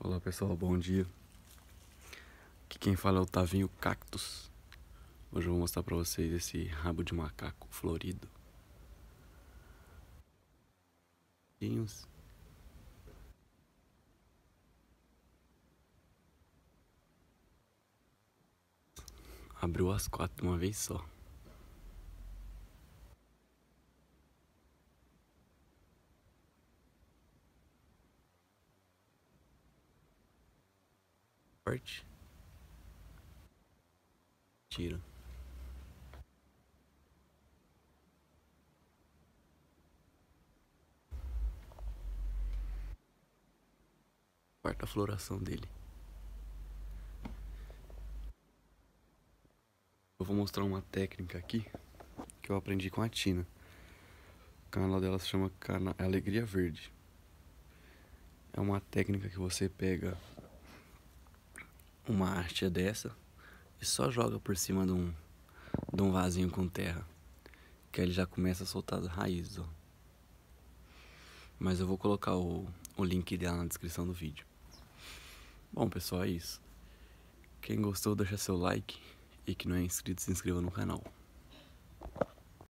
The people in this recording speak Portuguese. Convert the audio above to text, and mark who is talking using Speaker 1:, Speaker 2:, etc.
Speaker 1: Olá pessoal, bom dia. Aqui quem fala é o Tavinho Cactus. Hoje eu vou mostrar pra vocês esse rabo de macaco florido. Abriu as 4 de uma vez só. Forte. Tira. Quarta floração dele. Eu vou mostrar uma técnica aqui que eu aprendi com a Tina. O canal dela se chama Alegria Verde. É uma técnica que você pega uma haste dessa e só joga por cima de um vasinho com terra, que aí ele já começa a soltar as raízes, ó. Mas eu vou colocar o link dela na descrição do vídeo. Bom pessoal, é isso. Quem gostou deixa seu like e que não é inscrito se inscreva no canal.